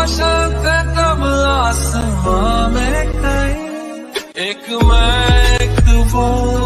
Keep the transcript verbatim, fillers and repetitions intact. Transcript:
शांत तब आसमां में कहीं एक मैं एक वो